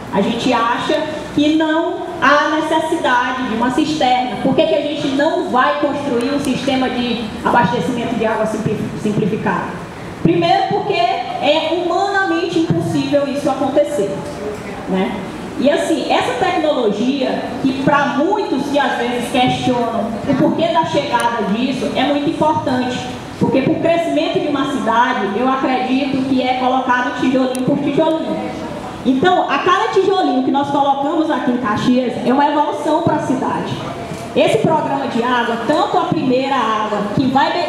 A gente acha que não há necessidade de uma cisterna. Por que a gente não vai construir um sistema de abastecimento de água simplificado? Primeiro porque é humanamente impossível isso acontecer, né? E assim, essa tecnologia, que para muitos que às vezes questionam o porquê da chegada disso, é muito importante. Porque para o crescimento de uma cidade, eu acredito que é colocado tijolinho por tijolinho. Então, a cada tijolinho que nós colocamos aqui em Caxias é uma evolução para a cidade. Esse programa de água, tanto a primeira água, que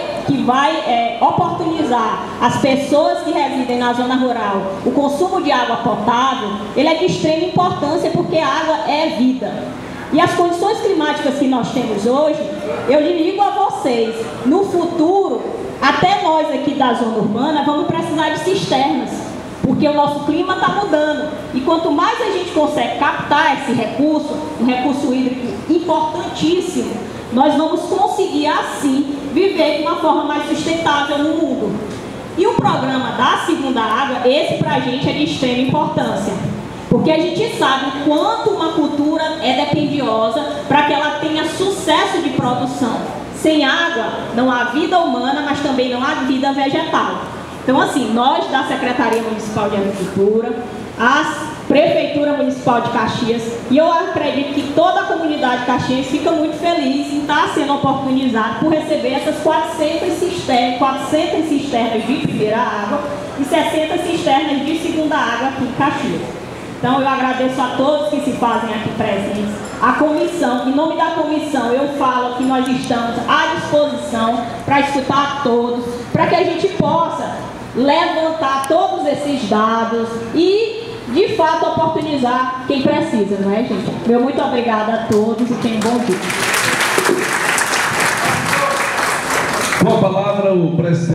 vai oportunizar as pessoas que residem na zona rural o consumo de água potável, ele é de extrema importância porque a água é vida. E as condições climáticas que nós temos hoje, eu digo a vocês, no futuro, até nós aqui da zona urbana vamos precisar de cisternas, porque o nosso clima está mudando. E quanto mais a gente consegue captar esse recurso, um recurso hídrico importantíssimo, nós vamos conseguir assim viver de uma forma mais sustentável no mundo. E o programa da segunda água, esse para a gente é de extrema importância. Porque a gente sabe o quanto uma cultura é dependiosa para que ela tenha sucesso de produção. Sem água não há vida humana, mas também não há vida vegetal. Então assim, nós da Secretaria Municipal de Agricultura, a Prefeitura Municipal de Caxias, e eu acredito que toda a comunidade caxiense fica muito feliz em estar sendo oportunizado por receber essas 400 cisternas de primeira água e 60 cisternas de segunda água aqui em Caxias. Então eu agradeço a todos que se fazem aqui presentes, a comissão, em nome da comissão eu falo que nós estamos à disposição para escutar a todos, para que a gente possa levantar todos esses dados e de fato oportunizar quem precisa, não é, gente? Meu muito obrigada a todos e tenham um bom dia. Com a palavra o presidente.